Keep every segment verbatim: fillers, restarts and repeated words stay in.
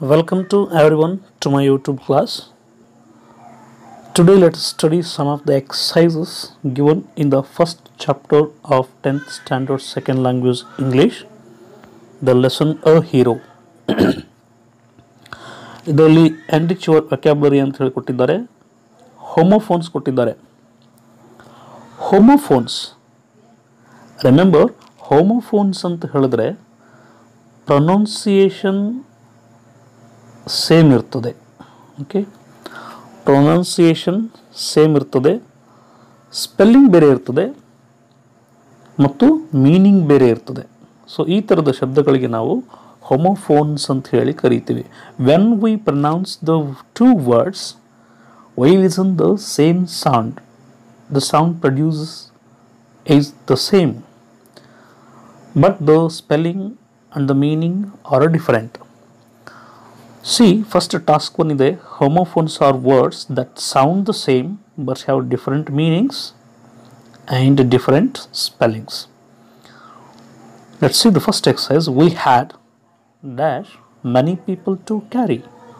Welcome to everyone to my YouTube class. Today let us study some of the exercises given in the first chapter of tenth standard second language English, the lesson A Hero. ಇದರಲ್ಲಿ enrich your vocabulary ಅಂತ ಹೇಳಿ ಕೊಟ್ಟಿದ್ದಾರೆ. Homophones ಕೊಟ್ಟಿದ್ದಾರೆ. Homophones, remember homophones ಅಂತ ಹೇಳಿದ್ರೆ pronunciation same ಇರ್ತದೆ. Okay, pronunciation same ಇರ್ತದೆ, spelling ಬೇರೆ ಇರ್ತದೆ ಮತ್ತು ಮೀನಿಂಗ್ ಬೇರೆ ಇರ್ತದೆ. ಸೊ ಈ ಥರದ ಶಬ್ದಗಳಿಗೆ ನಾವು ಹೋಮೋಫೋನ್ಸ್ ಅಂತ ಹೇಳಿ ಕರಿತೀವಿ. When we pronounce the two words we listen the same sound, the sound produces is the same but the spelling and the meaning are different. See, first task one is homophones are words that sound the same but have different meanings and different spellings. Let's see the first exercise. We had dash many people to carry.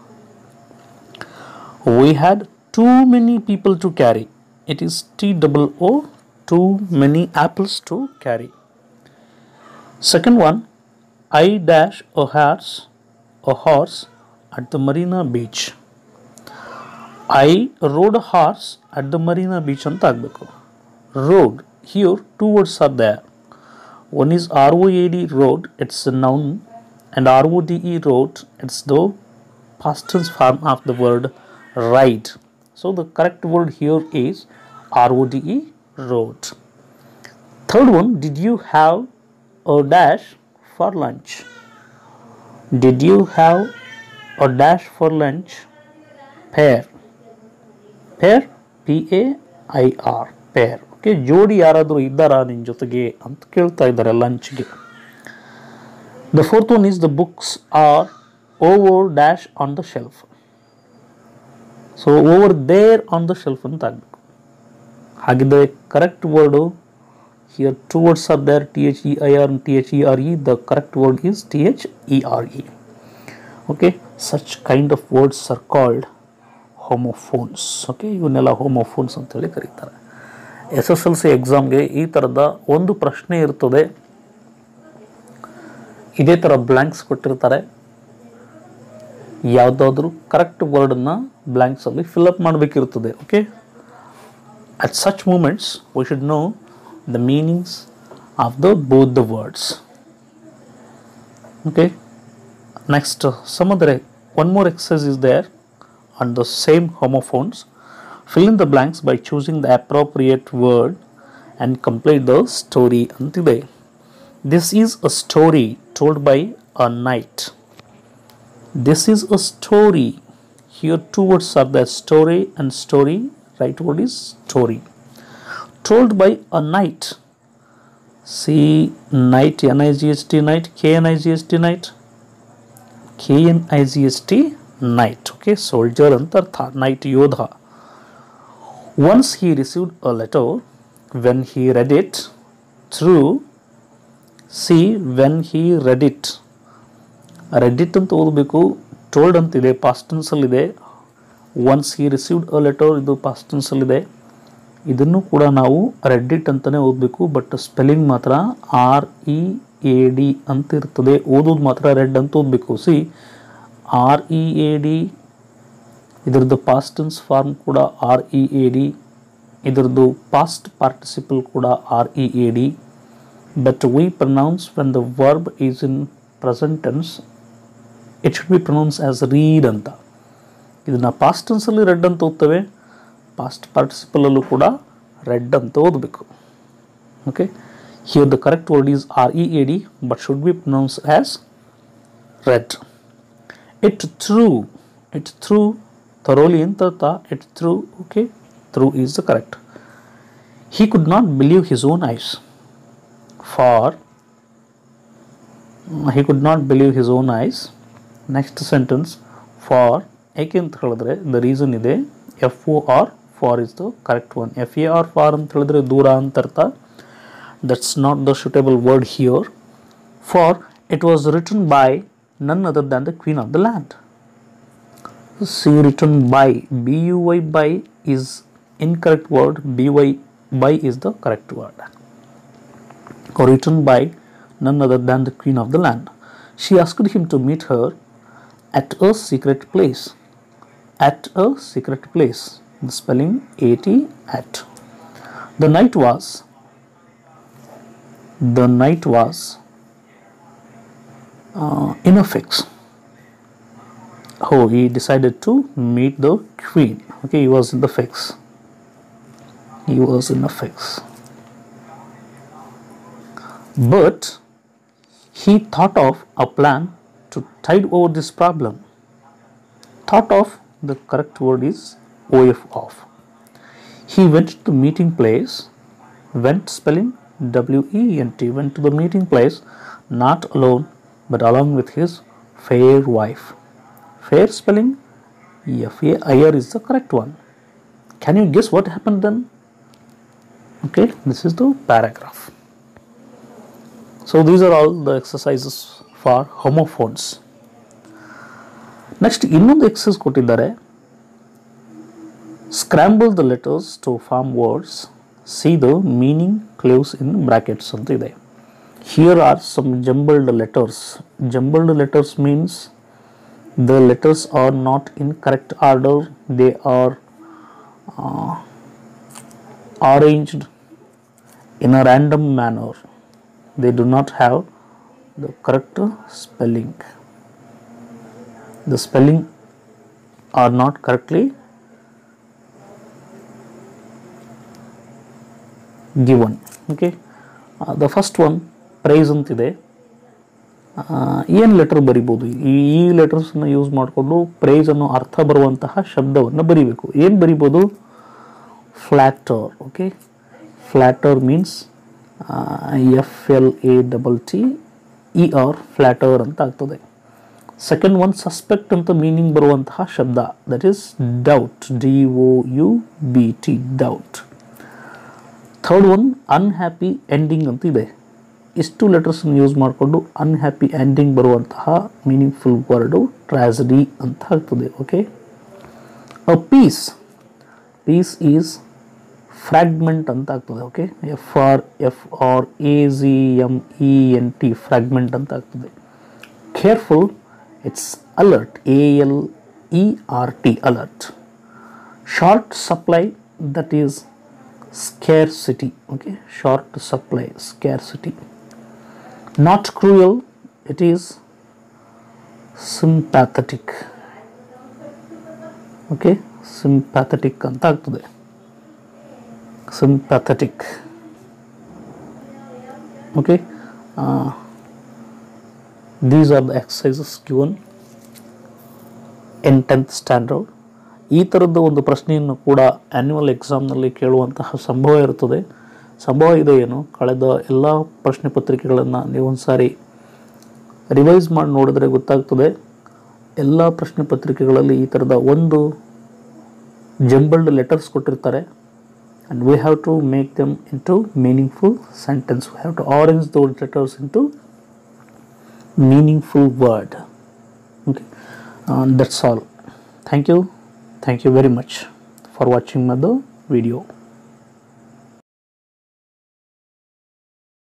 We had too many people to carry. It is T O O, too many apples to carry. Second one, I dash a horse, a horse at the Marina Beach. I rode a horse at the Marina Beach ಅಂತ ಆಗಬೇಕು. Rode, here two words are there. One is R O A D, rode, it's a noun, and R O D E, rode, it's the past tense form of the word ride. So the correct word here is R O D E, rode. Third one, did you have a dash for lunch? Did you have a dash for lunch? Pair. Pair, P A I R, pair. Okay, ಜೋಡಿ ಯಾರಾದರೂ ಇದ್ದಾರಾ ನಿನ್ನ ಜೊತೆಗೆ ಅಂತ ಕೇಳ್ತಾ ಇದ್ದಾರೆ ಲಂಚ್ಗೆ. The fourth one is the books are over dash on the shelf. So over there on the shelf ಅಂತ ಆಗಬೇಕು. ಹಾಗಿದ್ದರೆ correct word here two words are there, T H E I R T H E R E. The correct word is T H E R E. Okay, such kind of words are called homophones. Okay, ಇವನ್ನೆಲ್ಲ homophones ಅಂತ ಹೇಳಿ ಕರೀತಾರೆ. S S L C ಎಕ್ಸಾಮ್ಗೆ ಈ ಥರದ ಒಂದು ಪ್ರಶ್ನೆ ಇರ್ತದೆ, ಇದೇ ಥರ ಬ್ಲ್ಯಾಂಕ್ಸ್ ಕೊಟ್ಟಿರ್ತಾರೆ. ಯಾವುದಾದ್ರೂ ಕರೆಕ್ಟ್ ವರ್ಡನ್ನು ಬ್ಲ್ಯಾಂಕ್ಸಲ್ಲಿ ಫಿಲ್ಅಪ್ ಮಾಡಬೇಕಿರ್ತದೆ. Okay, at such moments we should know the meanings of the both the words. Okay, next uh, some other one more exercise is there on the same homophones. Fill in the blanks by choosing the appropriate word and complete the story antide. This is a story told by a knight. This is a story. Here two words are there, story and story. Right word is story. Told by a knight. See, knight, N I G H T, knight, K N I G H T, knight. K N I G H T, knight. Okay, soldier ಅಂತ ಅರ್ಥ, knight ಯೋಧ. Once he received a letter, when he read it through, see, when he read it, read it ಅಂತ ಓದಬೇಕು. told ಅಂತಿದೆ, past tense ಅಲ್ಲಿದೆ. once he received a letter, ಇದು past tense ಅಲ್ಲಿದೆ. ಇದನ್ನು ಕೂಡ ನಾವು read it ಅಂತಾನೆ ಓದಬೇಕು, ಬಟ್ ಸ್ಪೆಲ್ಲಿಂಗ್ ಮಾತ್ರ ಆರ್ ಇ ಎ ಡಿ ಅಂತ ಇರ್ತದೆ. ಓದೋದು ಮಾತ್ರ ರೆಡ್ ಅಂತ ಓದಬೇಕು. See, R E A D, ಇದರದ್ದು ಪಾಸ್ಟ್ ಟೆನ್ಸ್ ಫಾರ್ಮ್ ಕೂಡ ಆರ್ ಇ ಎ ಡಿ, ಇದರದ್ದು ಪಾಸ್ಟ್ ಪಾರ್ಟಿಸಿಪಲ್ ಕೂಡ R E A D. But we pronounce when the verb is in present tense, it should be pronounced as read ಅಂತ. ಇದನ್ನು past ಟೆನ್ಸಲ್ಲಿ red ಅಂತ ಓದ್ತೇವೆ, past ಪಾರ್ಟಿಸಿಪಲಲ್ಲೂ ಕೂಡ red ಅಂತ ಓದಬೇಕು. Okay, here the correct word is R E A D but should be pronounced as read. It threw, it threw thoroughly anta artha, it threw. Okay, threw is the correct. He could not believe his own eyes. For he could not believe his own eyes. Next sentence, for ಏಕೆ ಅಂತ ಹೇಳಿದ್ರೆ the reason ಇದೆ F O R, for is the correct one. F A R, far ಅಂತ ಹೇಳಿದ್ರೆ ದೂರ ಅಂತ ಅರ್ಥ. That's not the suitable word here. For it was written by none other than the queen of the land. C written by, B U Y by is incorrect word, B Y by is the correct word. Or written by none other than the Queen of the land. She asked him to meet her at a secret place. At a secret place. The spelling at, at. The night was, the night was uh, in a fix. Oh, he decided to meet the queen. Okay, he was in the fix. He was in a fix. But he thought of a plan to tide over this problem. Thought of, the correct word is O F off. He went to the meeting place. Went spelling W E N T. Went to the meeting place not alone but along with his fair wife. Fair spelling F A I R is the correct one. Can you guess what happened then? Okay, this is the paragraph. So these are all the exercises for homophones. Next, ಇನ್ನೊಂದು exercise ಕೊಟ್ಟಿದ್ದಾರೆ. Scramble the letters to form words. See the meaning clues in brackets ಅಂತ ಇದೆ. Here are some jumbled letters. Jumbled letters means the letters are not in correct order. They are uh, arranged in a random manner. They do not have the correct spelling. The spelling are not correctly given. Okay, uh, the first one praise ಅಂತಿದೆ. ಏನು letter ಬರಿಬೋದು? ಈ ಈ ಲೆಟರ್ಸ್ನ use ಮಾಡಿಕೊಂಡು price ಅನ್ನೋ ಅರ್ಥ ಬರುವಂತಹ ಶಬ್ದವನ್ನು ಬರಿಬೇಕು. ಏನು ಬರಿಬೋದು? Flatter. Okay, flatter means F L A double T E R flatter ಅಂತ ಆಗ್ತದೆ. ಸೆಕೆಂಡ್ ಒನ್ ಸಸ್ಪೆಕ್ಟ್ ಅಂತ ಮೀನಿಂಗ್ ಬರುವಂತಹ ಶಬ್ದ, that is doubt, D O U B T, doubt. Third one unhappy ending ಅಂತ ಇದೆ. ಇಷ್ಟು ಲೆಟರ್ಸನ್ನು ಯೂಸ್ ಮಾಡಿಕೊಂಡು ಅನ್ಹ್ಯಾಪಿ ಎಂಡಿಂಗ್ ಬರುವಂತಹ ಮೀನಿಂಗ್ಫುಲ್ ವರ್ಡು ಟ್ರಾಜಡಿ ಅಂತ ಆಗ್ತದೆ. Okay, a piece, piece is fragment ಅಂತ ಆಗ್ತದೆ. Okay, F R F R A G M E N T, fragment ಅಂತ ಆಗ್ತದೆ. Careful, it's alert, A L E R T, alert. Short supply, that is scarcity. Okay, short supply, scarcity. Not cruel, it is sympathetic. Okay, sympathetic anta agtade, sympathetic. Okay, uh, these are the exercises given in tenth standard. ಈ ಥರದ ಒಂದು ಪ್ರಶ್ನೆಯನ್ನು ಕೂಡ annual ಎಕ್ಸಾಮ್ನಲ್ಲಿ ಕೇಳುವಂತಹ ಸಂಭವ ಇರುತ್ತದೆ. ಸಂಭವ ಇದೆ ಏನು, ಕಳೆದ ಎಲ್ಲ ಪ್ರಶ್ನೆ ಪತ್ರಿಕೆಗಳನ್ನು ನೀವು ಒಂದು ಸಾರಿ ರಿವೈಸ್ ಮಾಡಿ ನೋಡಿದ್ರೆ ಗೊತ್ತಾಗ್ತದೆ. ಎಲ್ಲ ಪ್ರಶ್ನೆ ಪತ್ರಿಕೆಗಳಲ್ಲಿ ಈ ಥರದ ಒಂದು ಜಂಬಲ್ಡ್ ಲೆಟರ್ಸ್ ಕೊಟ್ಟಿರ್ತಾರೆ. And we have to make them into meaningful sentence. We have to arrange those letters into meaningful word. Okay, uh, that's all. Thank you. Thank you very much for watching my video.